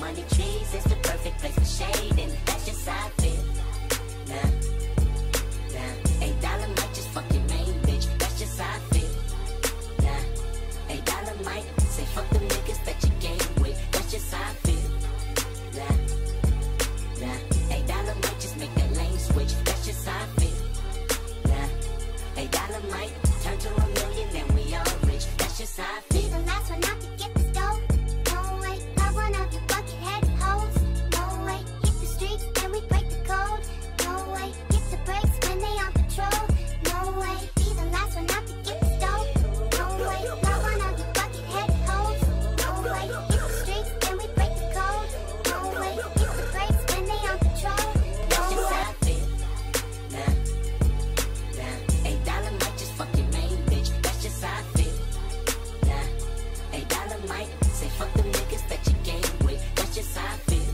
money trees is the perfect place for shade, and that's just how I feel. Nah, $8 might just fuck your main bitch, that's just how I feel. Nah, $8 might say fuck the niggas that you game with, that's just how I feel. Nah, $8 might just make that lane switch, that's just how I feel. Nah, $8 might turn to $1 million and we all rich, that's just how I feel. Be the last one out to get the stove. No way, not one of you bucket-head hoes. No way, hit the streets and we break the code. No way, hit the brakes when they on patrol. No way, be the last one out to get the stove. No way, not one of you bucket-head hoes. No way, hit the streets and we break the code. No way, hit the brakes when they on patrol. No That's just way. how I feel. Nah, $8 might just fuck your main bitch, that's just how I feel. Nah, $8 might say fuck the niggas that you game with, that's just how I feel.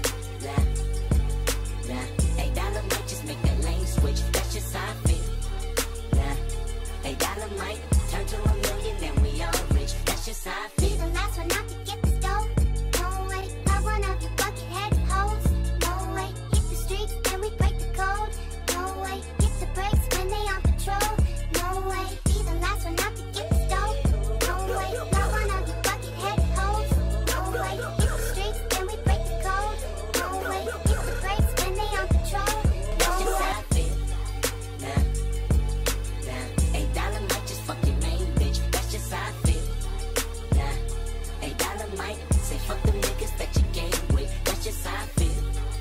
Nah, $8 might just make that lane switch, that's just how I feel. Nah, $8 might turn to $1 million and we all rich, that's just how I Be feel. the last one out to get the stove. No way, not one of you bucket-head hoes. No way, hit the streets and we break the code. No way, hit the brakes when they on patrol. No way, be the last one out to get the stove. No way, not one of you bucket-head hoes. No way, hit the streets and we break the code. No way, hit the brakes when they on patrol. No That's just way. how I feel. Nah, $8 might just fuck your main bitch, that's just how I feel. Nah, $8 might say fuck the niggas that you game with, that's just how I feel.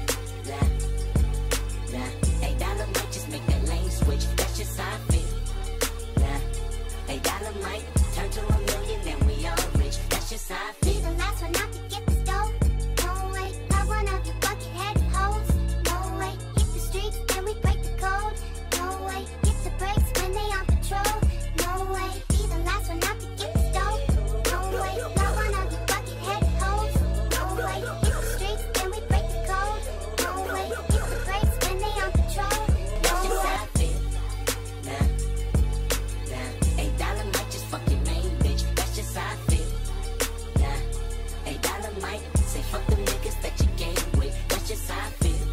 Nah, $8 might just make that lane switch, that's just how I feel. Nah, $8 might turn to $1 million and we all rich, that's just how I Be feel. the last one out to get the stove. No way, not one of you bucket-head hoes. No way, hit the streets and we break the code. No way, hit the brakes when they on patrol. No way, be the last one out to get the stove. No way, not one of you bucket-head hoes. No way, hit the streets and we break the code. No way, hit the brakes when they on patrol. No That's just way. how I feel. Nah, $8 might just fuck your main bitch, that's just how I feel. Nah, $8 might say fuck the niggas that you game with, that's just how I feel.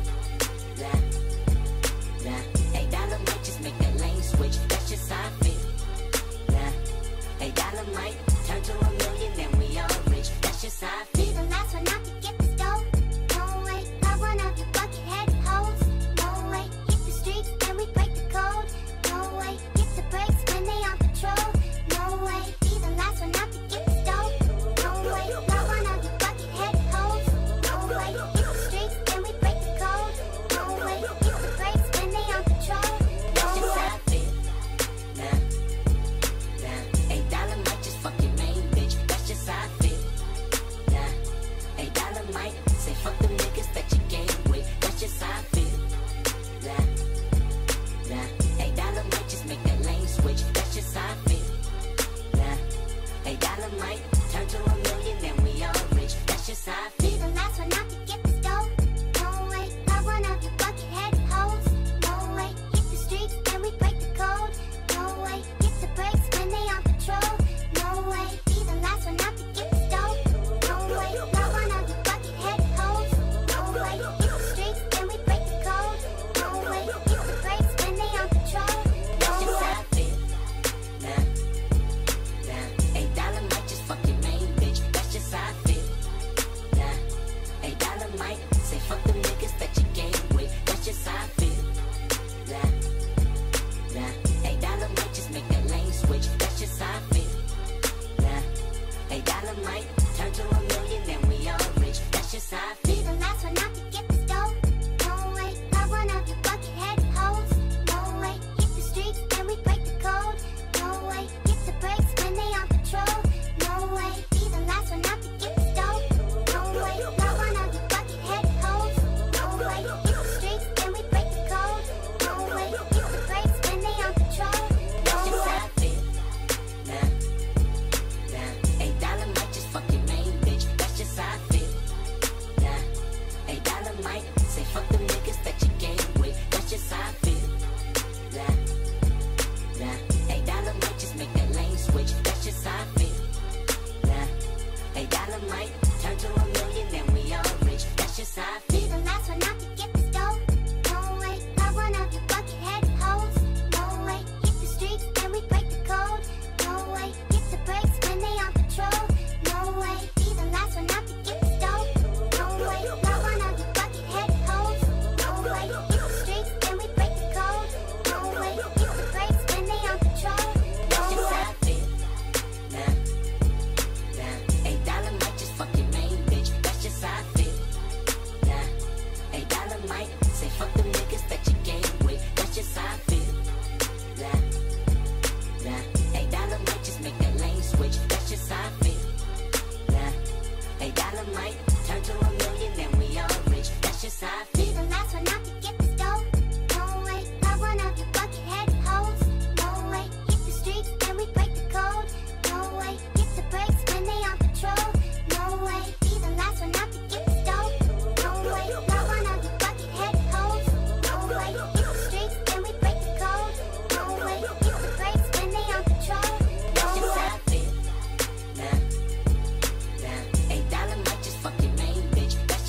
Nah, $8 might just make that lane switch, that's just how I feel. Nah, $8 might turn to $1 million and we all rich, that's just how I Be feel. the last one out to get the stove. No way, not one of you bucket-head hoes. No way, hit the streets and we break the code. No way, hit the brakes when they on patrol. No way, be the last one out to get the stove. No way, not one of you bucket-head hoes. No way, hit the streets and we break the code. No way, hit the brakes when they on patrol. No That's just way. how I feel. Nah, $8 might just fuck your main bitch, that's just how I feel. Nah, $8 might say fuck the niggas that you game with, that's just how I feel. Nah, $8 might just make that lane switch, that's just how I feel. Nah, $8 might turn to $1 million and we all rich, that's just how I Be feel. the last one out to get the stove. No way, not one of you bucket-head hoes. No way, hit the streets and we break the code. No way, hit the brakes when they on patrol. No way, be the last one out to get the stove. No way, not one of you bucket-head hoes. No way, hit the streets and we break the code. No way, hit the brakes when they on patrol. No That's just way. how I feel. Nah, $8 might just fuck your main bitch, that's just how I feel. Nah, $8 might say fuck the niggas that you game with, that's just how I feel. Nah, $8 might just make that lane switch, that's just how I feel. Nah, $8 might turn to $1 million and we all rich, that's just how I Be feel. the last one out to get the stove. No way, not one of you bucket-head hoes. No way, hit the streets and we break the code. No way, hit the brakes when they on patrol. No way, be the last one out to get the stove. No way, not one of you bucket-head hoes. No way, hit the streets and we break the code. No way, hit the brakes when they on patrol. No That's just way. how I feel. Nah, $8 might just fuck your main bitch, that's just how I feel. Nah, $8 might say fuck the niggas that you game with, that's just how I feel. Nah, $8 might just make that lane switch, that's just how I feel. Nah, $8 might turn to $1 million and we all how I Be feel. the last one out to get the stove. No way, not one of you bucket-head hoes. No way, hit the streets, then we break the code. No way, hit the brakes when they on patrol. No way, be the last one out to get the stove. No way, not one of you bucket-head hoes. No way, hit the streets, then we break the code. No way, hit the brakes when they on patrol. No That's just way. how I feel. Nah, $8 might just fuck your main bitch. That's just how I feel. Nah, $8 might say fuck them niggas that you game with. That's just how I feel. Nah, $8 might just make that lane switch. That's just how I feel. Nah, $8 might turn to $1 million and we all rich. That's just how I Be feel. the last one out to get the stove. No way, not one of you bucket-head hoes. No way, hit the streets, then we break the code. No way, hit the brakes when they on patrol. No way, be the last one out to get the stove. No way, not one of you bucket-head hoes. No way, hit the streets, then we break the code. No way, hit the brakes when they on patrol. That's No just way. how I feel. Nah, $8 might just fuck your main bitch. That's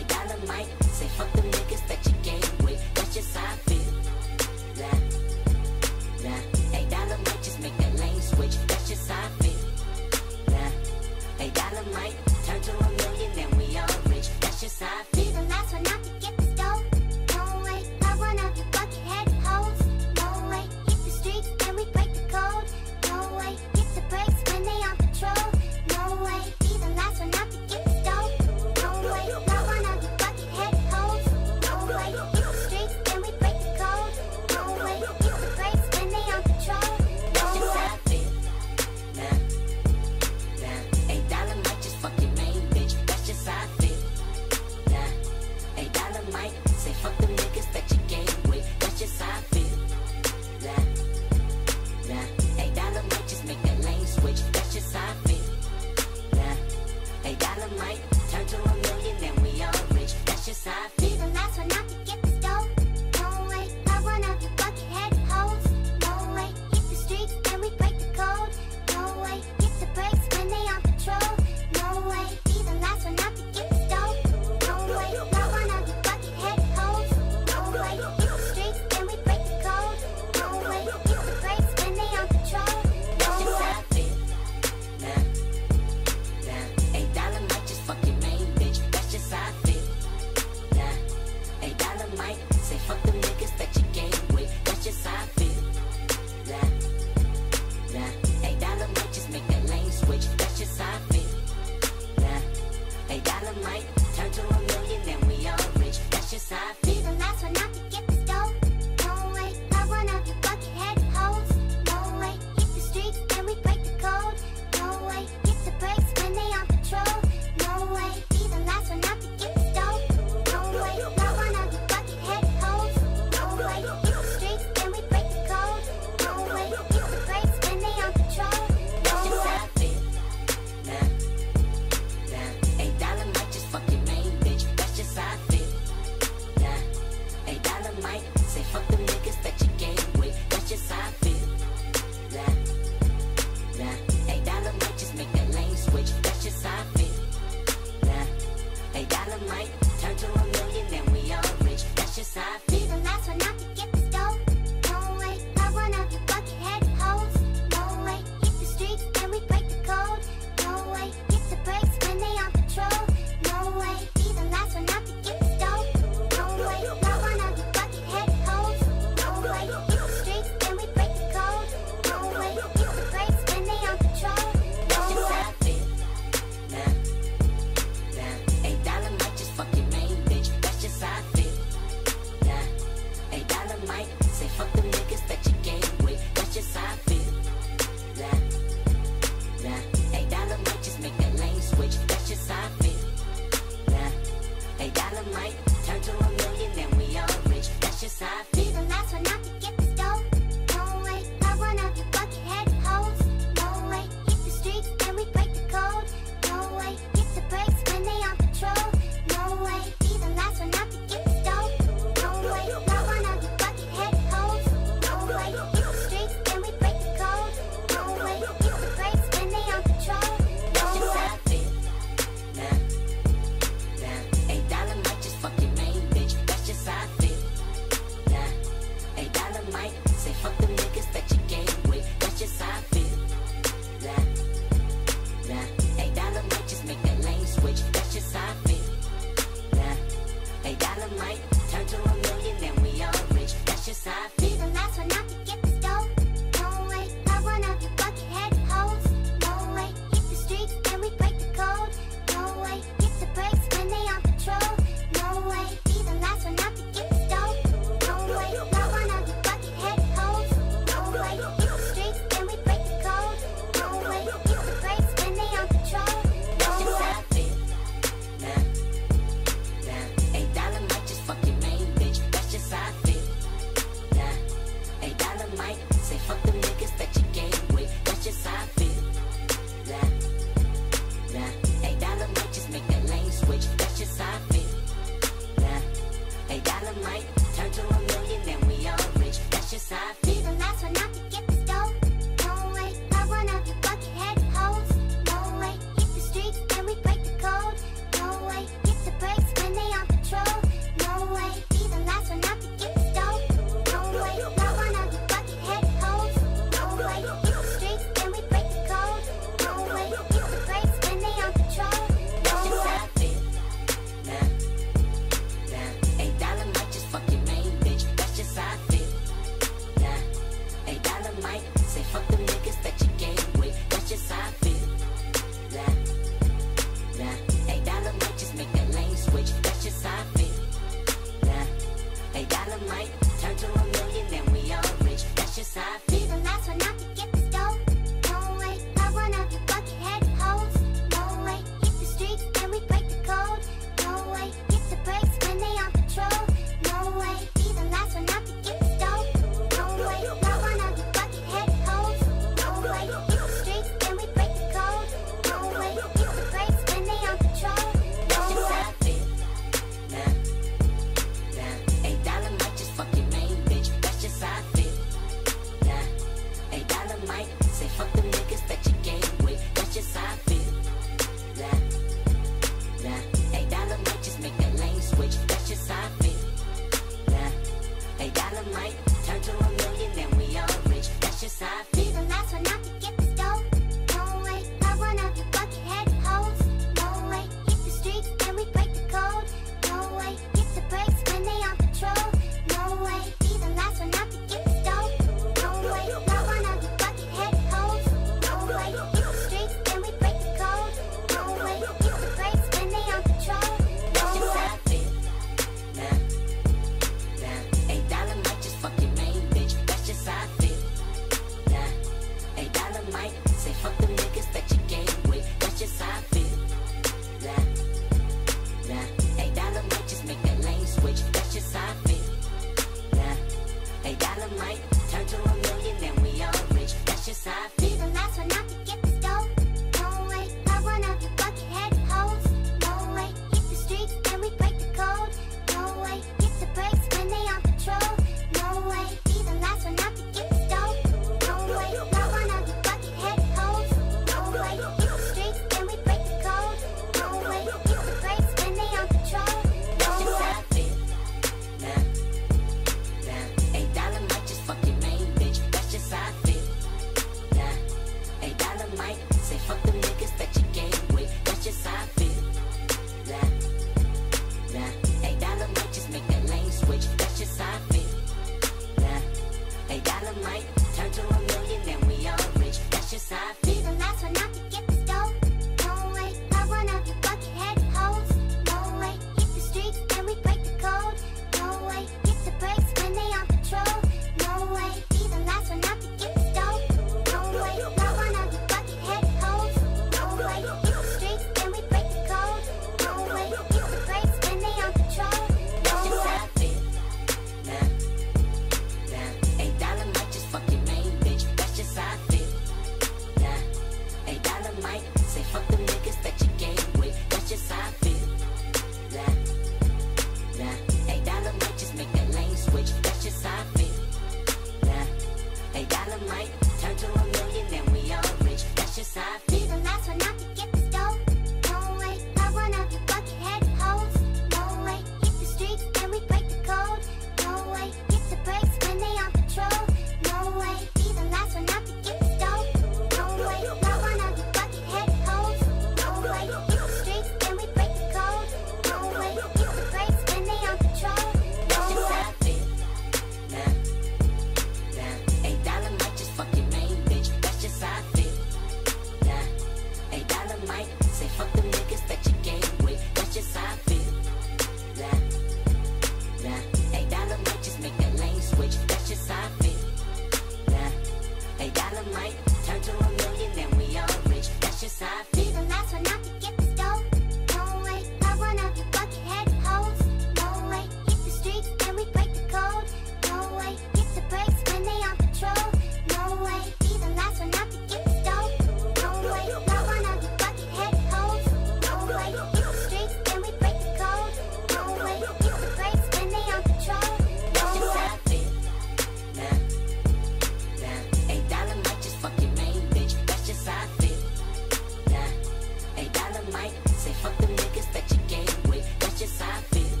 Dynamite, say fuck the niggas that you game with. That's just how I feel.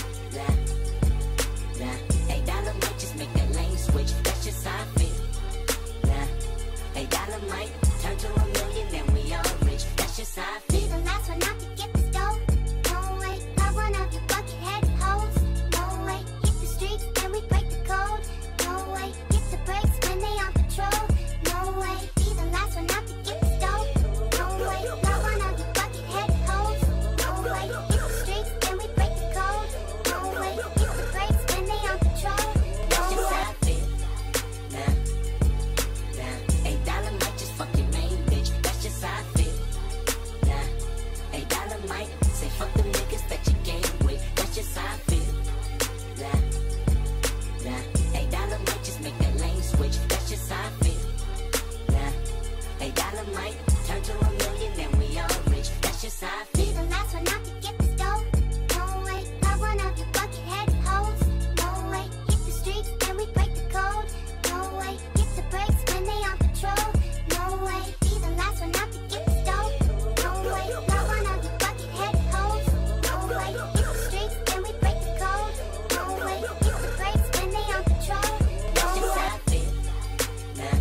Nah, nah. Hey, Dynamite, just make that lane switch. That's just how I feel. Nah, hey, Dynamite, turn to a million and we all rich. That's just how I feel. Be the last one out to get the stove. No way, not one of you bucket-head hoes. No way, hit the streets and we break the code. No way, hit the brakes when they on patrol. No way, be the last one out to get the stove. No way, not one of you bucket-head hoes. No way, hit the streets and we break the code. No way, hit the brakes when they on patrol. That's just how I feel. Nah, nah. Hey, Dynamite, just fuck your main bitch. That's just how I feel. Nah, hey, Dynamite, say fuck the niggas that you game with. That's just how I feel. Nah, nah. Hey, Dynamite, just make that lane switch. That's just how I feel. Nah, hey, Dynamite, turn to a million and we all rich. That's just how I Be feel. the last one out to get the stove. No way, not one of you bucket-head hoes. No way, hit the streets and we break the code. No way, hit the brakes when they on patrol. No way, be the last one out to get the stove. No way, not one of you bucket-head hoes. No way, hit the streets and we break the code. No way, hit the brakes when they on patrol. That's No just way. how I feel. Nah,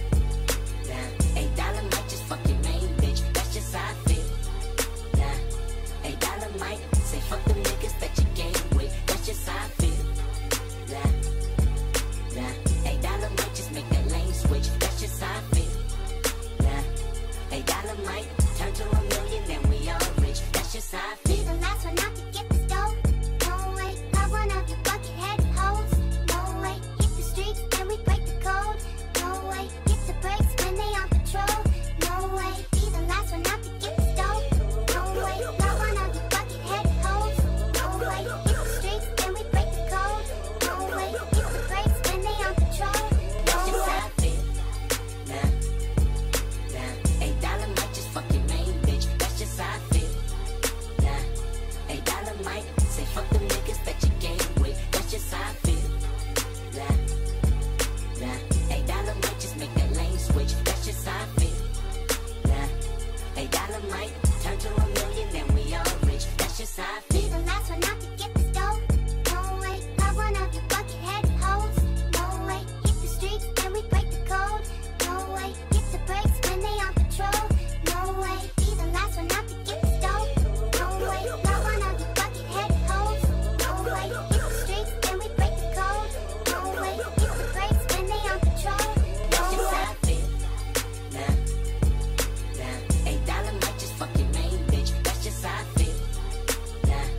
nah. Hey, Dynamite, just fuck your main bitch. That's just how I feel. Nah, hey, Dynamite, say fuck the niggas that you game with. That's just how I feel. Nah, nah. Hey, Dynamite, just make that lane switch. That's just how I feel. Nah, hey, Dynamite, turn to a million and we all rich. That's just how I Be feel. the last one out to get the stove. No way, not one of you bucket-head hoes. No way, hit the streets and we break the code. No way, hit the brakes when they on patrol. No way, be the last one out to get the stove. No way, not one of you bucket-head hoes. No way, hit the streets and we break the code. No way, hit the brakes when they on patrol. That's No just way. how I feel. Nah, nah. Hey, Dynamite, just fuck your main bitch. That's just how I feel. Nah, hey, Dynamite, say fuck the niggas that you game with. That's just how I feel. Nah, nah. Hey, Dynamite, just make that lane switch. That's just how I feel. Nah, hey, Dynamite, turn to a million and we all rich. That's just how I Be feel. the last one out to get the stove. No way, not one of you bucket-head hoes. No way, hit the streets and we break the code. No way, hit the brakes when they on patrol. No way, be the last one out to get the stove. No way, not one of you bucket-head hoes. No way, hit the streets and we break the code. No way, hit the brakes when they on patrol. That's No just way. how I feel. Nah, nah. Hey, Dynamite, just fuck your main bitch. That's just how I feel. Nah,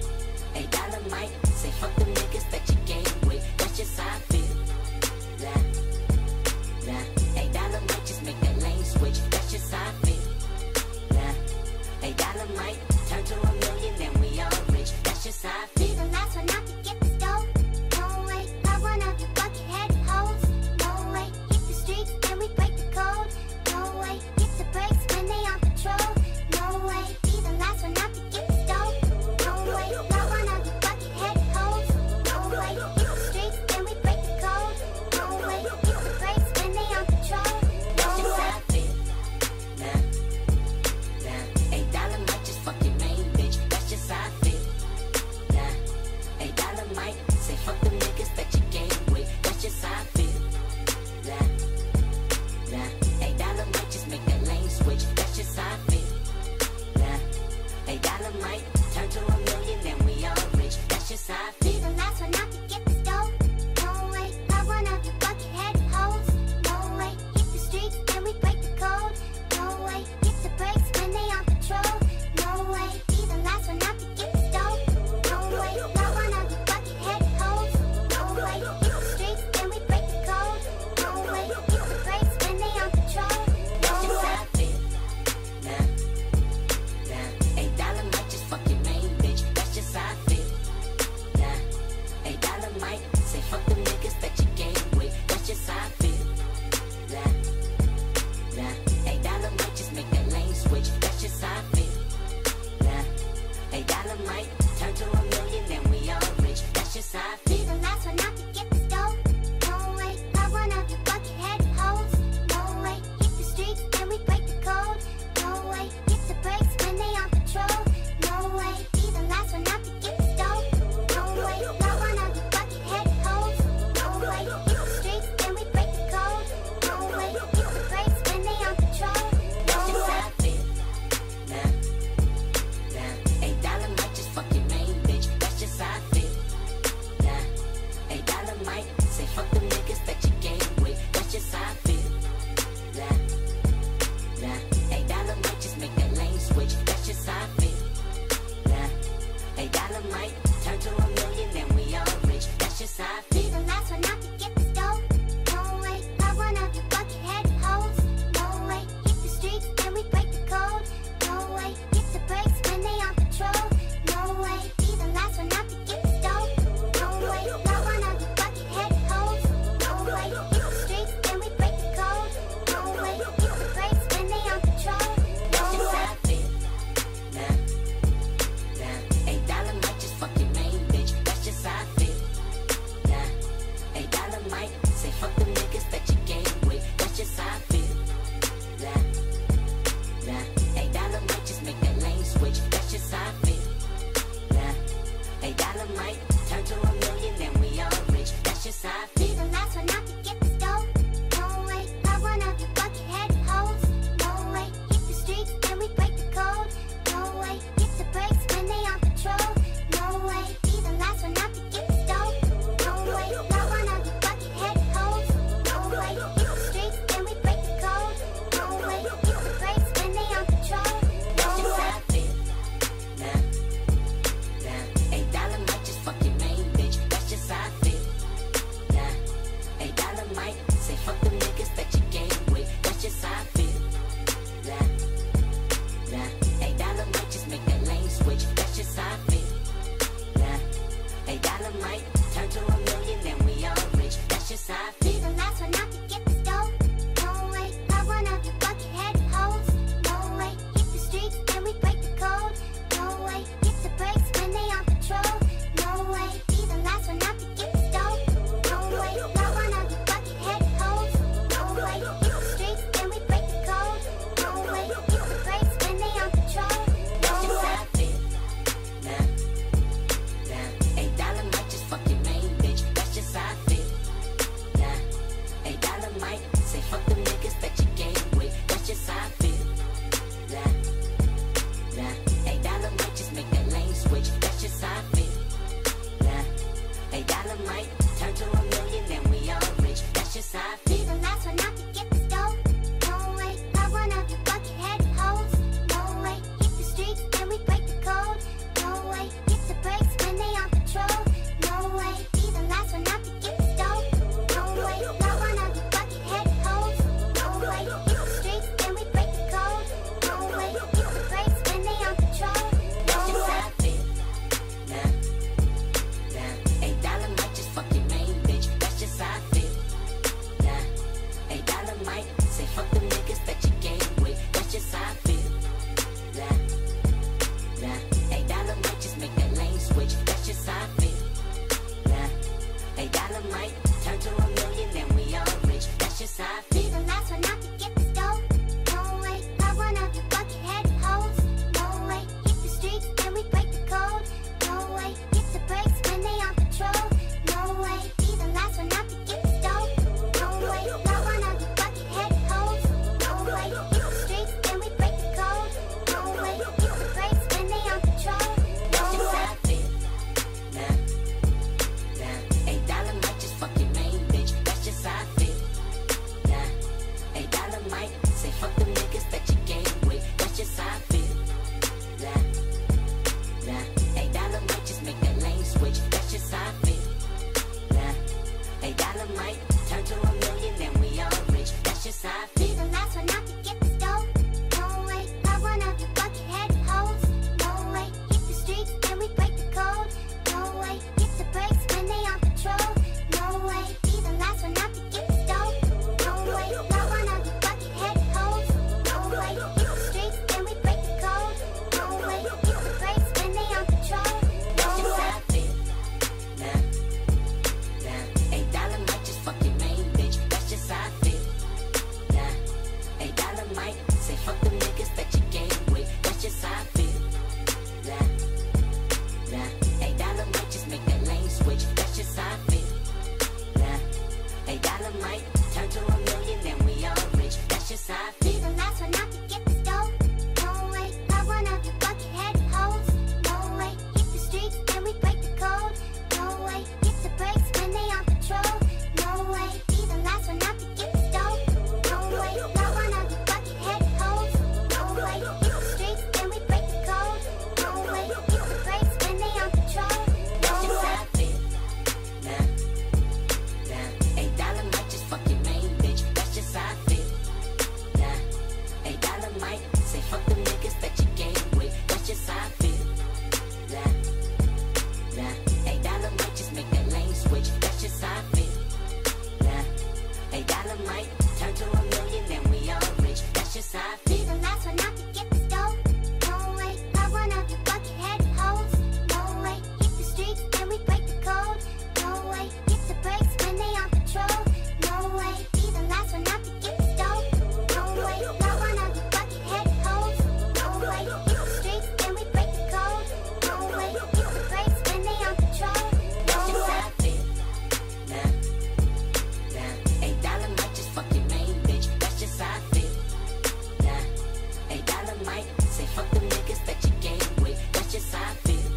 Dynamite, say fuck them niggas that you game with. That's just how I feel.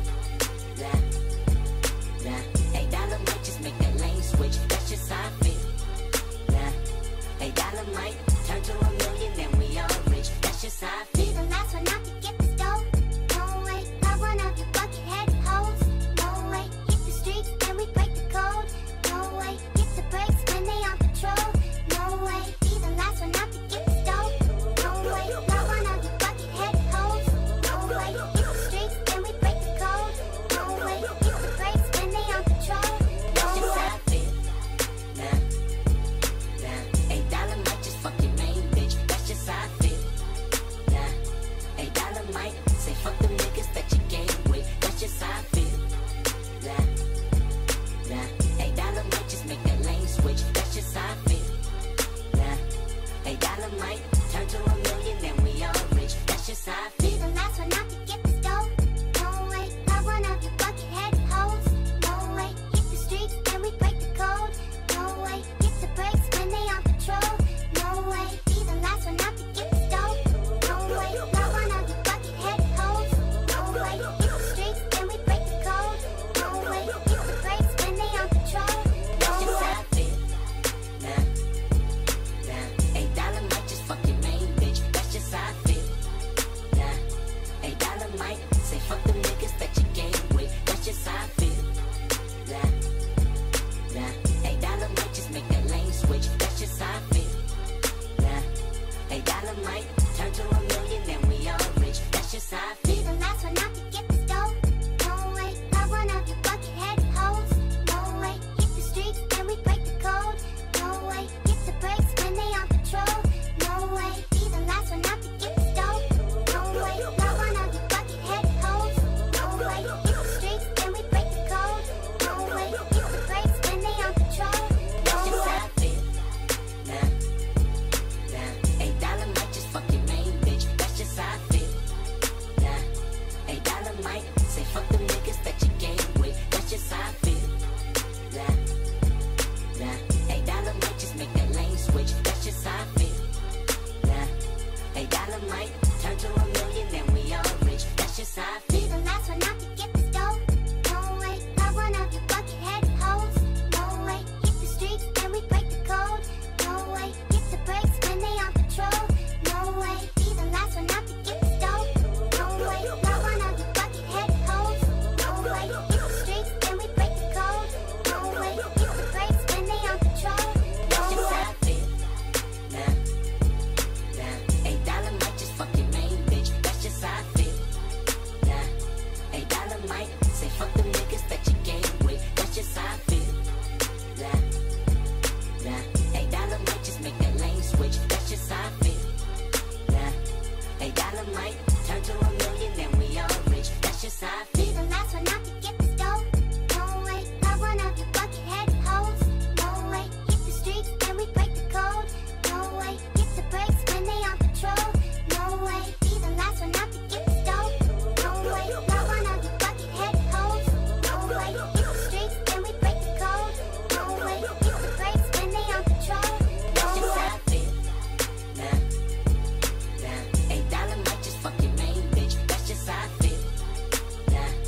Hey, Dynamite, just make that lane switch. That's just how I feel. Hey, Dynamite, turn to a million, then we all rich. That's just how I feel. Be the last one out to get the stove. No way, not one of you buckethead hoes. No way, hit the streets, then we break the code. No way, hit the brakes when they on patrol. No way, be the last one out to get the stove. No way, not one of you buckethead hoes. No way, hit the streets, then we break the code. No way, hit the brakes when they on patrol. That's just how I feel. Hey, Dynamite, just fuck your main bitch. That's just how I feel. Hey, Dynamite, say fuck them niggas that you game with. That's just how I feel. Hey, Dynamite, just make that lane switch. That's just how I feel. Hey, Dynamite, turn to a million, then we all rich. That's just how I Be feel. the last one out to get the stove. No way, not one of you buckethead hoes. No way, hit the streets, then we break the code. No way, hit the brakes when they on patrol. No way, be the last one out to get the stove. No way, not one of you buckethead hoes. No way, hit the streets, then we break the code. No way, hit the brakes when they on patrol. That's No just way. how I feel. Hey, Dynamite, just fuck your main bitch. That's just how I feel. Hey, Dynamite, say fuck them niggas that you game with. That's just how I feel. Hey, Dynamite, just make that lane switch. That's just how I feel. Hey, Dynamite, turn to a million, then we all rich. That's just how I Be feel. the last one out to get the stove. No way, not one of you buckethead hoes. No way, hit the streets, then we break the code. No way, hit the brakes when they on patrol. No way, be the last one out to get the stove. No way, not one of you buckethead hoes. No way, hit the streets, then we break the code. No way, hit the brakes when they on patrol. That's No just way. how I feel. Hey, Dynamite, just fuck your main bitch. That's just how I feel. Hey, Dynamite, say fuck them niggas that you game with. That's just how I feel. Hey, Dynamite, just make that lane switch. That's just how I feel. Hey, Dynamite, turn to a million, then we all rich. That's just how I Be feel. the last one out to get the stove. No way, not one of you buckethead hoes. No way, hit the streets, then we break the code. No way, hit the brakes when they on patrol. No way, be the last one out to get the stove. No way, not one of you buckethead hoes. No way, hit the streets, then we break the code. No way, hit the brakes when they on patrol. That's No just way. how I feel. Hey, Dynamite, just fuck your main bitch. That's just how I feel. Hey, Dynamite, say fuck them niggas that you game with. That's just how I feel. Hey, Dynamite, just make that lane switch. That's just how I feel. Hey, Dynamite, turn to a million, then we all rich. That's just how I Be feel. the last one out to get the stove. No way, not one of you buckethead hoes. No way, hit the streets, then we break the code. No way, hit the brakes when they on patrol. No way, be the last one out to get the stove. No way, not one of you buckethead hoes. No way, hit the streets, then we break the code. No way, hit the brakes when they on patrol. That's No just way. how I feel. Hey, Dynamite, just fuck your main bitch. That's just how I feel.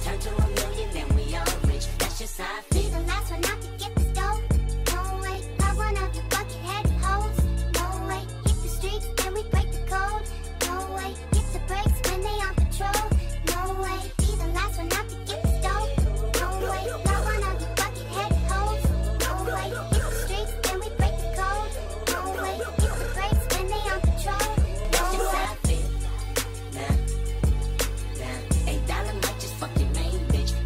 turn to a million, then we all rich. That's just how I Be feel. the last one out to get the stove. No way, not one of you bucket-headed hoes. No way, hit the streets, then we break the code. No way, hit the brakes when they on patrol. No way, be the last one out to get the stove. No way, not one of you bucket-headed hoes. No way, hit the streets, then we break the code. No way, hit the brakes when they on patrol. No That's just way. how I feel. Nah, $8 might just fuck your main bitch.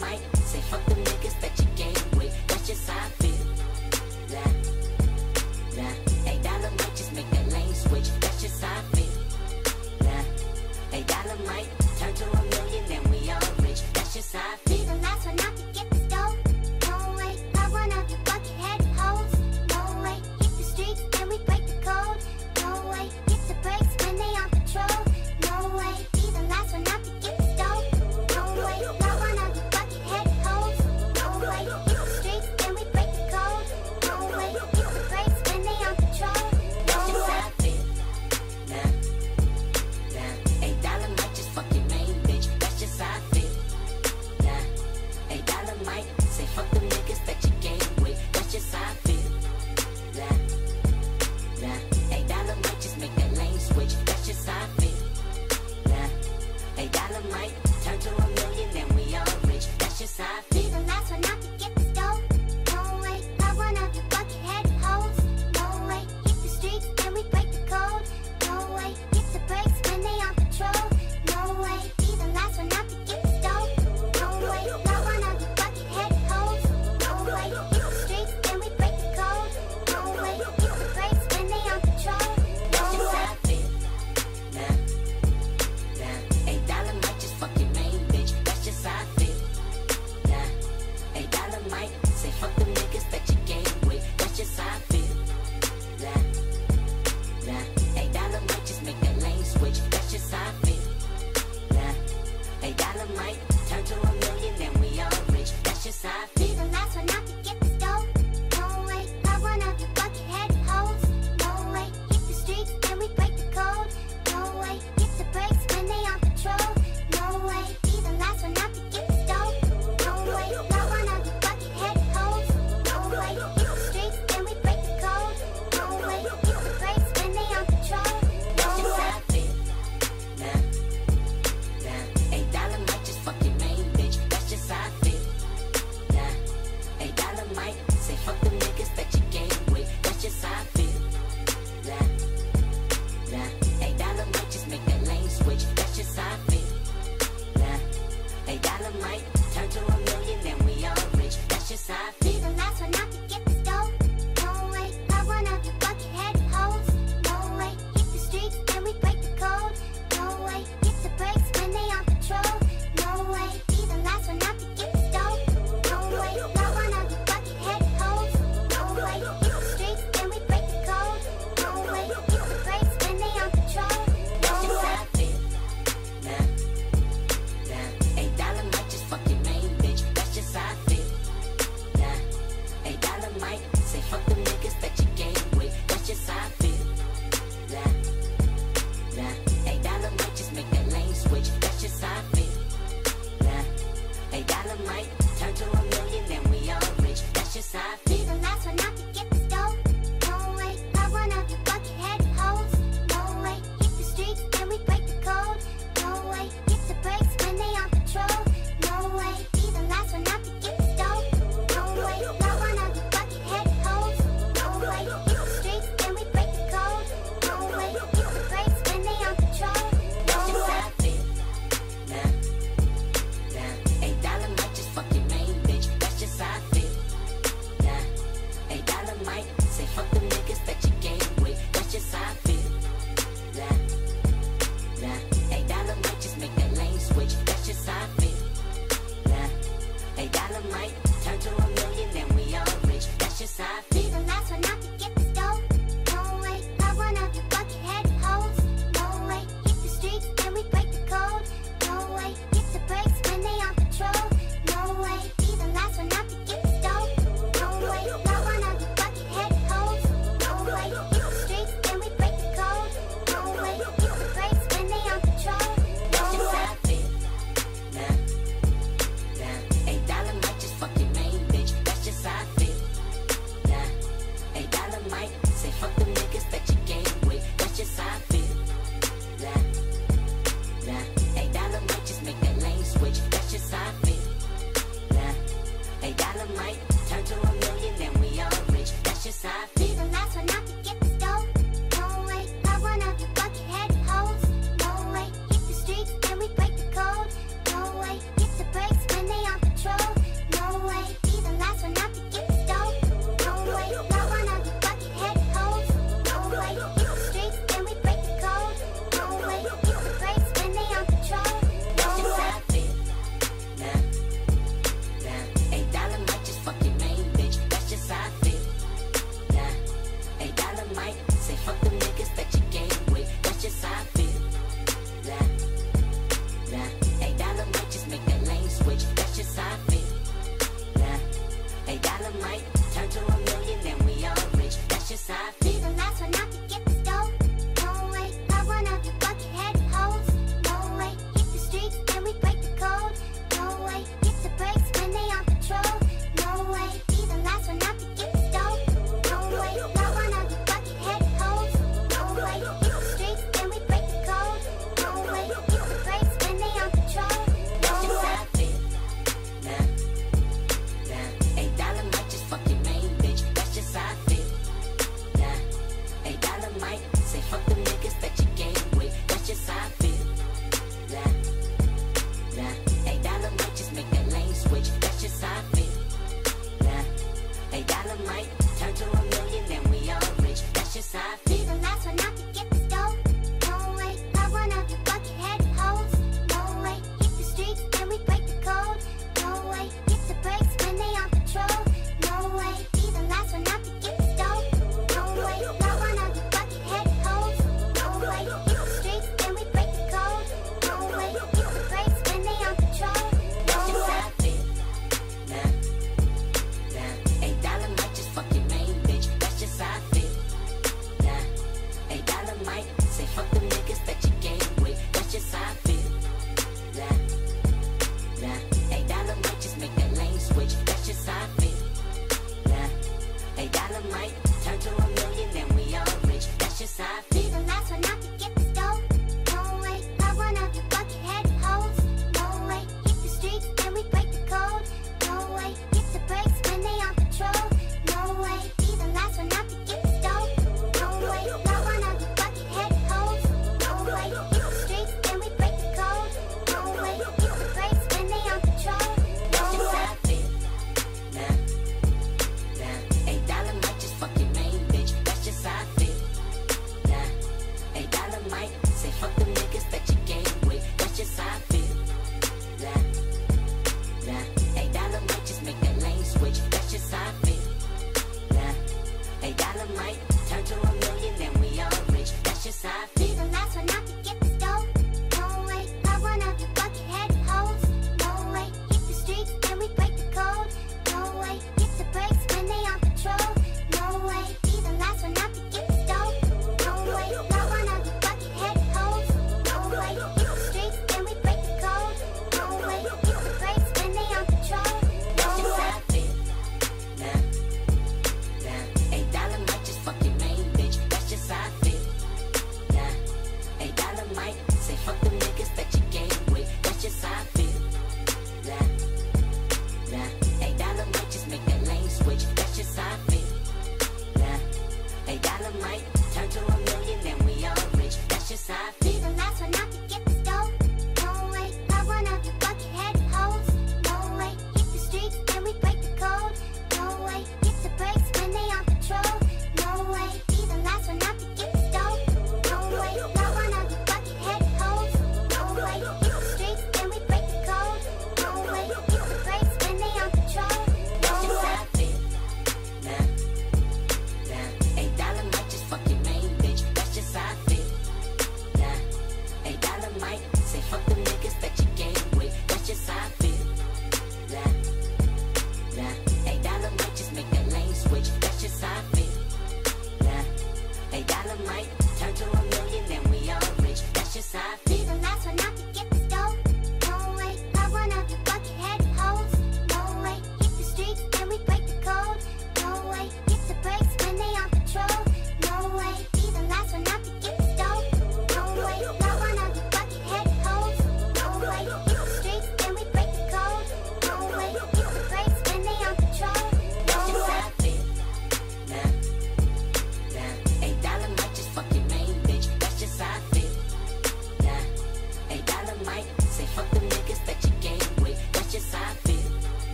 might say fuck them niggas that you game with. That's just how I feel. Nah, $8 might just make that lane switch. That's just how I feel. Nah, $8 might turn to $1 million, then we all rich. That's just how I feel. Be the last one out to get the stove. No way, not one of you bucket-head hoes. No way, hit the streets, then we break the code. No way, hit the brakes when they on patrol. No way, be the last one out to get the stove. No way, not one of you bucket-head hoes. No way, hit the streets, then we break the code. No way, hit the brakes when they on patrol. That's just how I feel. Nah, $8 might just fuck your main bitch. That's just how I feel. Nah, $8 might say fuck them niggas that you game with. That's just how I feel. Nah, $8 might just make that lane switch. That's just how I feel. Nah, $8 might turn to $1 million, then we all rich. That's just how I Be feel. the last one out to get the stove. No way, not one of you bucket-head hoes. No way, hit the streets, then we break the code. No way, hit the brakes when they on patrol. No way, be the last one out to get the stove. No way, not one of you bucket-head hoes. No way, hit the streets, then we break the code. No way, hit the brakes when they on patrol. That's No just way. how I feel. Nah, $8 might just fuck your main bitch. That's just how I feel. Nah, $8 might say fuck them niggas that you game with. That's just how I feel. Nah, $8 might just make that lane switch. That's just how I feel. Nah, $8 might turn to $1 million, then we all rich. That's just how I Be feel. the last one out to get the stove. No way, not one of you bucket-head hoes. No way, hit the streets, then we break the code. No way, hit the brakes when they on patrol. No way, be the last one out to get the stove. No way, not one of you bucket-head hoes. No way, hit the streets, then we break the code. No way, hit the brakes when they on patrol. That's No just way. how I feel. Nah, $8 might just fuck your main bitch. That's just how I feel. Nah, $8 might say fuck them niggas that you game with. That's just how I feel. Nah, $8 might just make that lane switch. That's just how I feel. Nah, $8 might turn to $1 million, then we all rich. That's just how I Be feel. the last one out to get the stove. No way, not one of you bucket-head hoes. No way, hit the streets, then we break the code. No way, hit the brakes when they on patrol. No way, be the last one out to get the stove. No way, not one of you bucket-head hoes. No way, hit the streets, then we break the code. No way, hit the brakes when they on patrol. That's No just way. how I feel. Nah, $8 might just fuck your main bitch. That's just how I feel. Nah, $8 might say fuck them niggas that you game with. That's just how I feel. Nah, $8 might just make that lane switch. That's just how I feel. Nah, $8 might turn to $1 million, then we all rich. That's just how I Be feel. the last one out to get the stove. No way, not one of you bucket-head hoes. No way, hit the streets, then we break the code. No way, hit the brakes when they on patrol. No way, be the last one out to get the stove. No way, not one of you bucket-head hoes. No way, hit the streets, then we break the code. No way, hit the brakes when they on patrol. That's No just way. how I feel. Nah, $8 might just fuck your main bitch. That's just how I feel. Nah, $8 might say fuck them niggas that you game with. That's just how I feel. Nah, $8 might just make that lane switch. That's just how I feel. Nah, $8 might turn to $1 million, then we all rich. That's just how I Be feel. the last one out to get the stove. No way, not one of you bucket-head hoes. No way, hit the streets, then we break the code. No way, hit the brakes when they on patrol. No way, be the last one out to get the stove. No way, not one of you bucket-head hoes. No way, hit the streets, then we break the code. No way, hit the brakes when they on patrol. That's No just way. how I feel. Nah, $8 might just fuck your main bitch. That's just how I feel. Nah, $8 might say fuck them niggas that you game with. That's just how I feel. Nah, $8 might just make that lane switch. That's just how I feel. Nah, $8 might turn to $1 million, then we all rich. That's just how I Be feel. the last one out to get the stove. No way, not one of you bucket-head hoes. No way, hit the streets, then we break the code. No way, hit the brakes when they on patrol.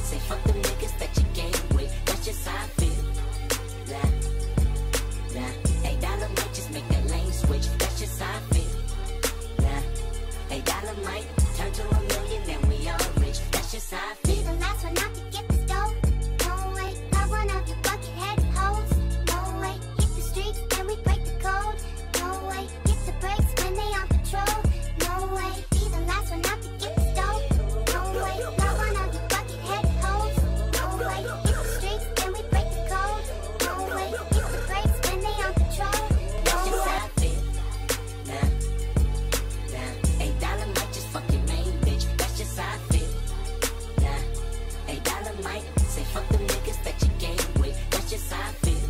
say fuck the niggas that you game with. That's just how I feel. Nah, $8 might just make that lane switch. That's just how I feel. Nah, $8 might turn to $1 million and we all rich. That's just how I feel. Be the last one out to get the stove. No way, not one of you buckethead hoes. No way, hit the streets and we break the code. No way, hit the brakes when they on patrol. No way, be the last one out to get the stove. No way, not one of you buckethead hoes. No way, hit the streets and we break the code. No way, hit the brakes when they on patrol. That's just how I feel. Nah, $8 might just fuck your main bitch. That's just how I feel. Nah, $8 might say fuck the niggas that you game with. That's just how I feel.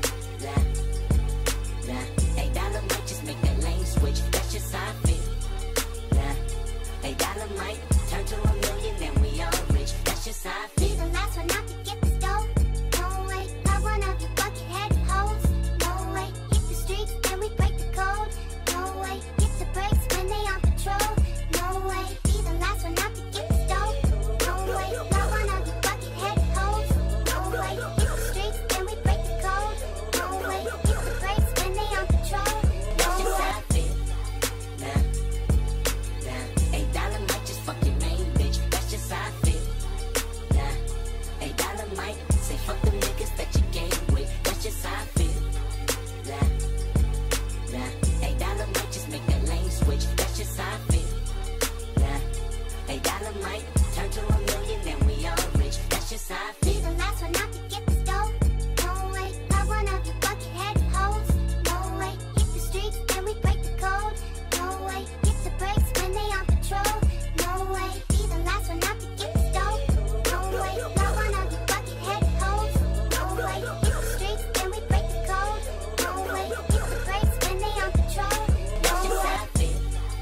Nah, $8 might just make that lane switch. That's just how I feel. Nah, $8 might turn to $1 million and we all rich. That's just how I Be feel. the last one out to get the stove. No way, not one of you buckethead hoes. No way, hit the streets and we break the code. No way, hit the brakes when they on patrol. No way, be the last one out to get the stove. No way, not one of you buckethead hoes. No way, hit the streets and we break the code. No way, hit the brakes when they on patrol. That's No just way. how I feel. Nah, $8 might just fuck your main bitch. That's just how I feel. Nah, $8 might say fuck the niggas that you game with. That's just how I feel. Nah, $8 might just make that lane switch. That's just how I feel. Nah, $8 might turn to $1 million and we all rich. That's just how I Be feel. the last one out to get the stove. No way, not one of you buckethead hoes. No way, hit the streets and we break the code. No way, hit the brakes when they on patrol. No way, be the last one out to get the stove. No way, not one of you buckethead hoes. No way, hit the streets and we break the code. No way, hit the brakes when they on patrol. That's No just way. how I feel.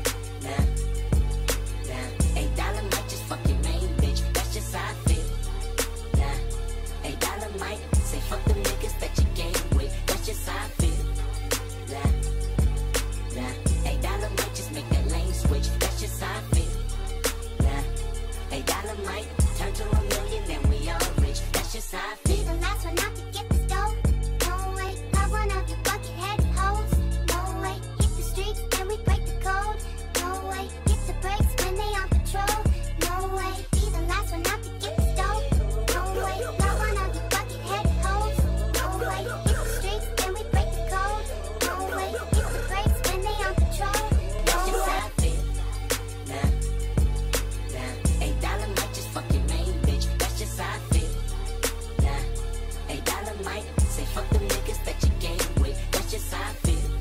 Nah, $8 might just fuck your main bitch. That's just how I feel. Nah, $8 might say fuck the niggas that you game with. That's just how I feel. Nah, $8 might just make that lane switch. That's just how I feel. Nah, $8 might turn to $1 million and we all rich. That's just how I Be feel. the last one out to get the stove. No way, not one of you buckethead hoes. No way, hit the streets and we break the code. No way, hit the brakes when they on patrol. No way, be the last one out to get the stove. No way, not one of you buckethead hoes. No way, hit the streets and we break the code. No way, hit the brakes when they on patrol. That's No just way. how I feel. Nah, $8 might just fuck your main bitch. That's just how I feel. Nah, $8 might say fuck the niggas that you game with. That's just how I feel.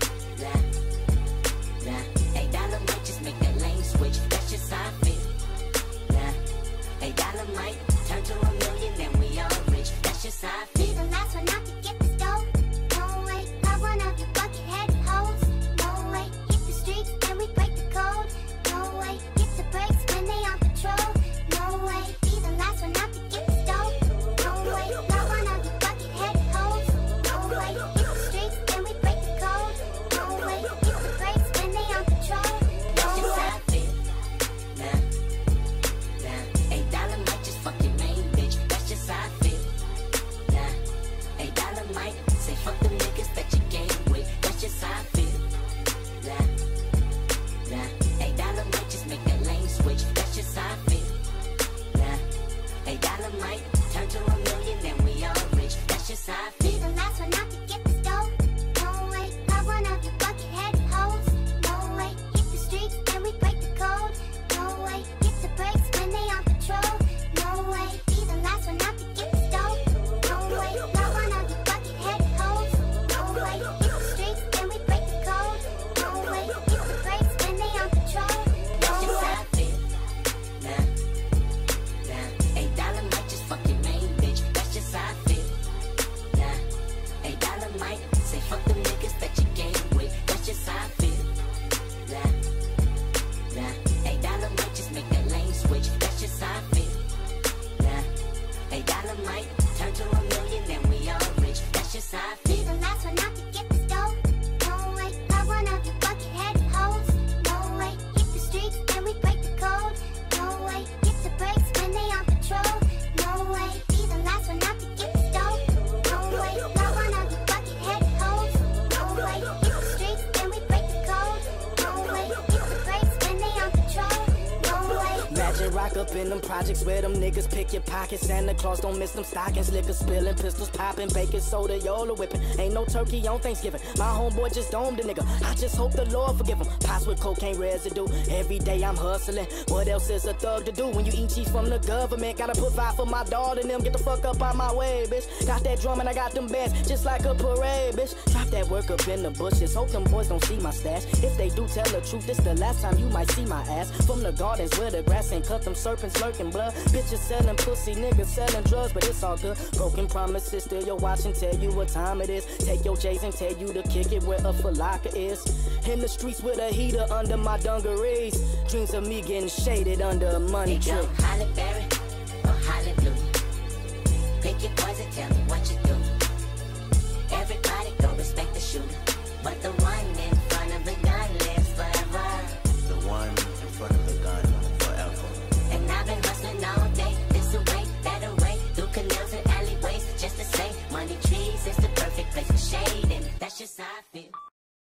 Nah, $8 might just make that lane switch. That's just how I feel. Nah, $8 might turn to $1 million and we all rich. That's just how I Be feel. the last one out to get the stove. No way, not one of you buckethead hoes. No way, hit the streets and we break the code. No way, hit the brakes when they on patrol. No way, be the last one out to get the stove. No way, not one of you buckethead hoes. No way, hit the streets and we break the code. No way, hit the brakes when they on patrol. That's No just way. how I feel. Nah, $8 might just fuck your main bitch. That's just how I feel. Nah, $8 might say fuck the niggas that you game with. That's just how I feel. Nah, $8 might just make that lane switch. That's just how I feel. Nah, $8 might turn to $1 million and we all rich. That's just how I Be feel. the last one out to get the stove. No way, not one of you buckethead hoes. No way, hit the streets and we break the code. No way, hit the brakes when they on patrol. No way, be the last one out to get the stove. No way, not one of you buckethead hoes. No way, hit the streets and we break the code. No way, hit the brakes when they on patrol. No That's just way. how I feel. Nah, $8 might just fuck your main bitch. That's just how I feel. Nah, $8 might say fuck the niggas that you game with. That's just how I feel. Nah, $8 might just make that lane switch. That's just how I feel. Nah, $8 might turn to $1 million and we all rich. That's just how I Be feel. the last one out to get the stove. No way, not one of you buckethead hoes. No way, hit the streets and we break the code. No way, hit the brakes when they on patrol. in them projects where them niggas pick your pockets. Santa Claus don't miss them stockings. Liquor spilling, pistols popping, baking soda, y'all whipping. Ain't no turkey on Thanksgiving. My homeboy just domed a nigga. I just hope the Lord forgive him. Pots with cocaine residue. Every day I'm hustling. What else is a thug to do when you eat cheese from the government? Gotta provide for my daughter and them. Get the fuck up out my way, bitch. Got that drum and I got them bands just like a parade, bitch. Drop that work up in the bushes. Hope them boys don't see my stash. If they do, tell the truth. This the last time you might see my ass. From the gardens where the grass ain't cut, them serpents lurking blood. Bitches selling pussy, niggas selling drugs, but it's all good. Broken promises, still your watch and tell you what time it is. Take your J's and tell you to kick it where a falaka is. In the streets with a heater under my dungarees. Dreams of me getting shaded under a money tree. Halle Berry.